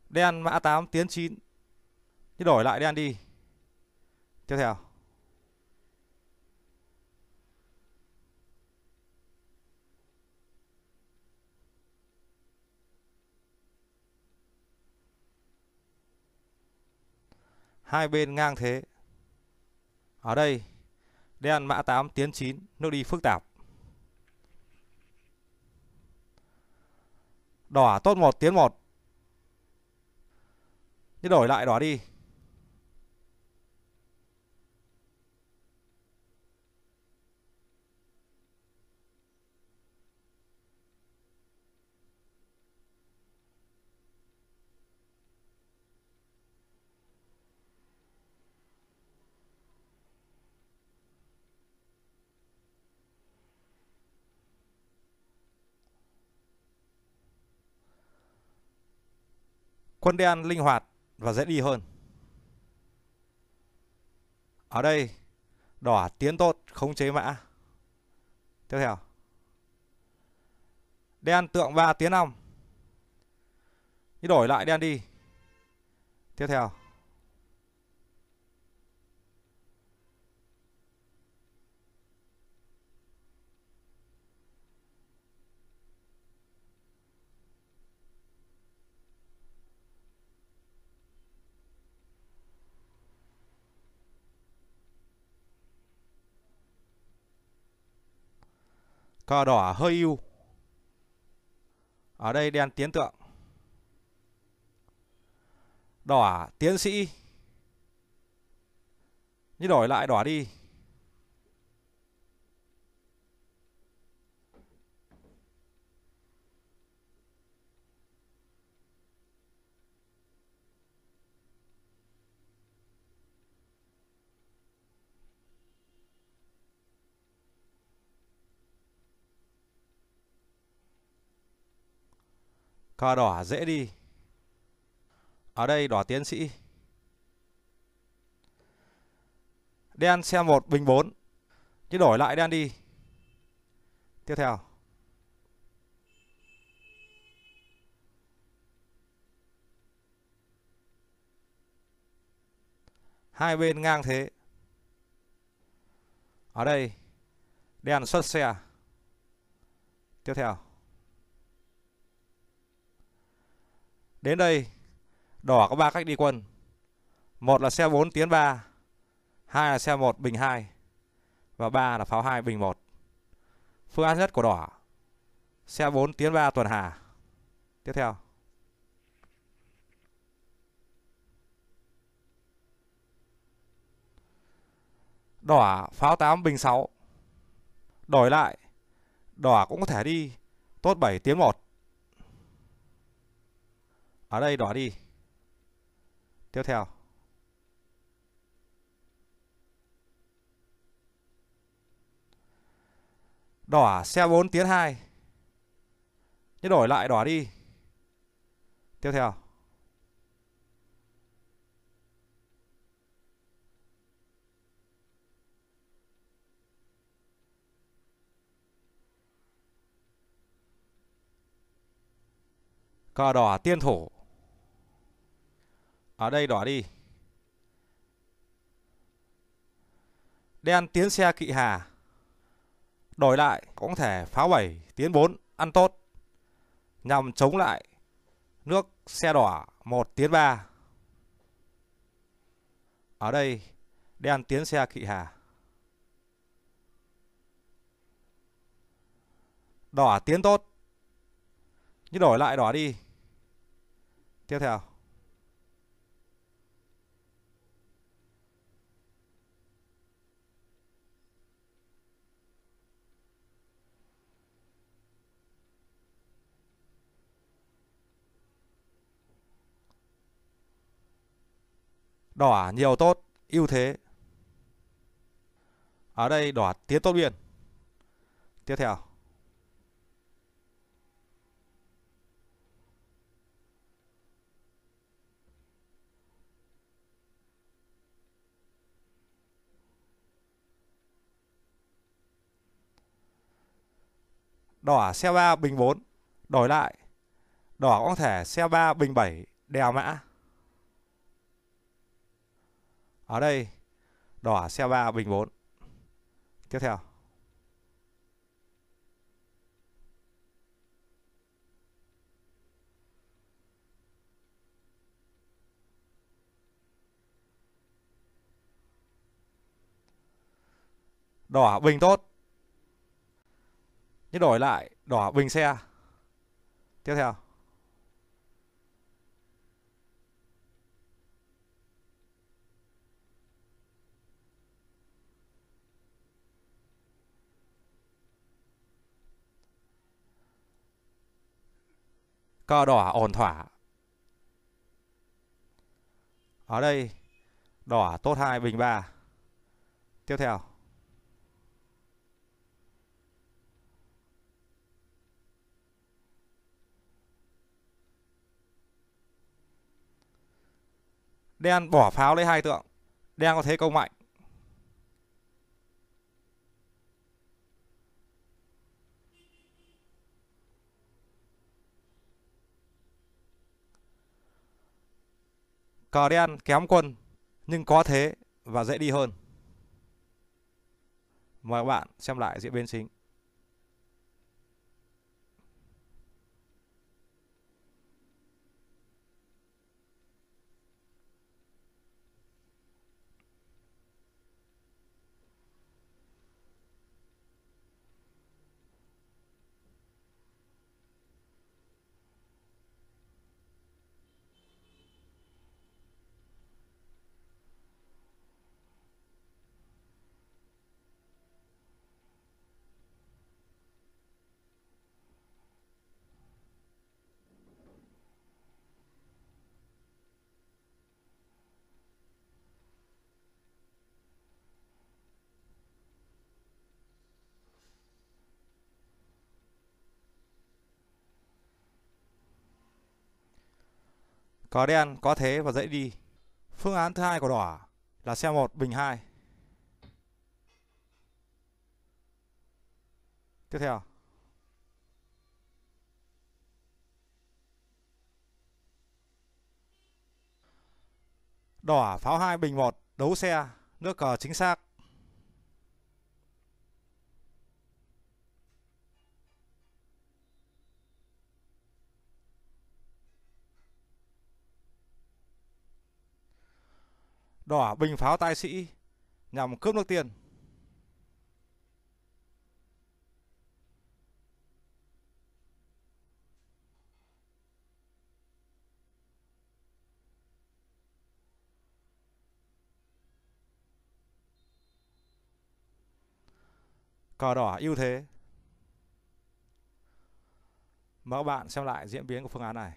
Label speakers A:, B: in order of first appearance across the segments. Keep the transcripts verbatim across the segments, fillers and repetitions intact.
A: Đen mã tám tiến chín. Chứ đổi lại đen đi. Tiếp theo. Hai bên ngang thế. Ở đây đen mã tám tiến chín, nước đi phức tạp. Đỏ tốt một tiến một. Nhưng đổi lại đỏ đi. Quân đen linh hoạt và dễ đi hơn. Ở đây đỏ tiến tốt, khống chế mã. Tiếp theo. Đen tượng ba tiến năm. Nhưng đổi lại đen đi. Tiếp theo. Cờ đỏ hơi ưu. Ở đây đen tiến tượng. Đỏ tiến sĩ. Nhưng đổi lại đỏ đi. Cờ đỏ dễ đi. Ở đây đỏ tiến sĩ. Đen xe một bình bốn. Chứ đổi lại đen đi. Tiếp theo. Hai bên ngang thế. Ở đây đen xuất xe. Tiếp theo. Đến đây đỏ có ba cách đi quân. Một là xe bốn tiến ba, hai là xe một bình hai và ba là pháo hai bình một. Phương án nhất của đỏ xe bốn tiến ba tuần hà. Tiếp theo. Đỏ pháo tám bình sáu. Đổi lại đỏ cũng có thể đi tốt bảy tiến một. Ở đây đỏ đi. Tiếp theo. Đỏ xe bốn tiến hai. Nhưng đổi lại đỏ đi. Tiếp theo. Cờ đỏ tiên thủ. Ở đây đỏ đi. Đen tiến xe kỵ hà. Đổi lại cũng có thể pháo bảy tiến bốn ăn tốt, nhằm chống lại nước xe đỏ một tiến ba. Ở đây đen tiến xe kỵ hà. Đỏ tiến tốt. Nhưng đổi lại đỏ đi. Tiếp theo. Đỏ nhiều tốt, ưu thế. Ở đây đỏ tiến tốt biên. Tiếp theo. Đỏ xe ba bình bốn. Đổi lại đỏ có thể xe ba bình bảy đèo mã. Ở đây đỏ xe ba bình bốn. Tiếp theo. Đỏ bình tốt. Nhưng đổi lại đỏ bình xe. Tiếp theo. Cờ đỏ ổn thỏa. Ở đây đỏ tốt hai bình ba. Tiếp theo. Đen bỏ pháo lấy hai tượng. Đen có thế công mạnh. Cờ đen kém quân nhưng có thế và dễ đi hơn. Mời các bạn xem lại diễn biến chính. Cờ đen có thế và dễ đi. Phương án thứ hai của đỏ là xe một bình hai. Tiếp theo. Đỏ pháo hai bình một, đấu xe, nước cờ chính xác. Đỏ bình pháo tai sĩ nhằm cướp nước tiền. Cờ đỏ ưu thế. Mời các bạn xem lại diễn biến của phương án này.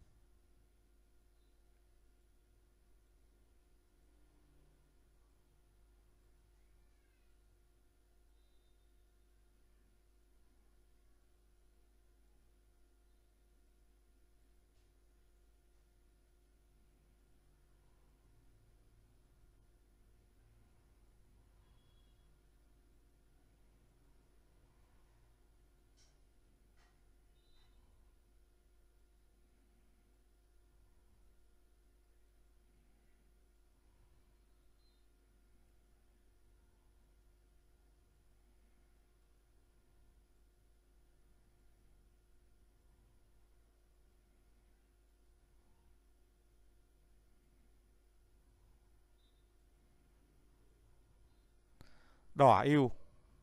A: Đỏ ưu.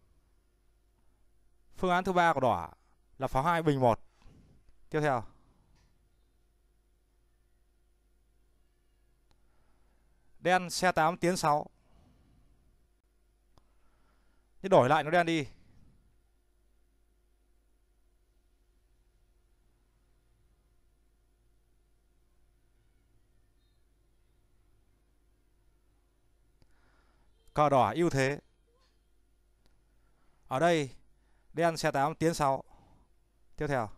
A: Phương án thứ ba của đỏ là pháo hai bình một. Tiếp theo. Đen xe tám tiến sáu. Nhưng đổi lại nó đen đi. Cờ đỏ ưu thế. Ở đây đen xe tám tiến sáu. Tiếp theo.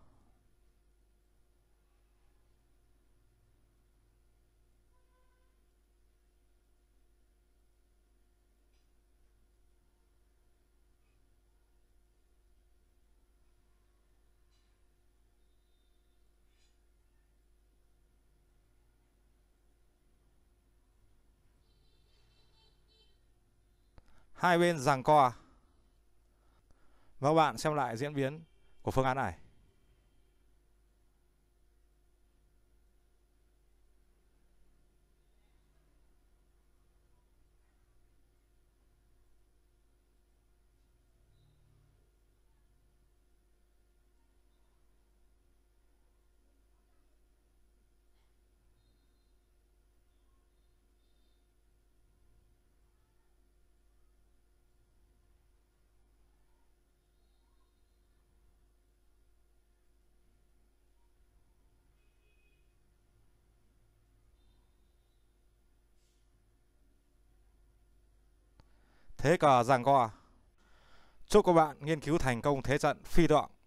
A: Hai bên giằng co. Và các bạn xem lại diễn biến của phương án này. Thế cờ giằng co. Chúc các bạn nghiên cứu thành công thế trận phi tượng.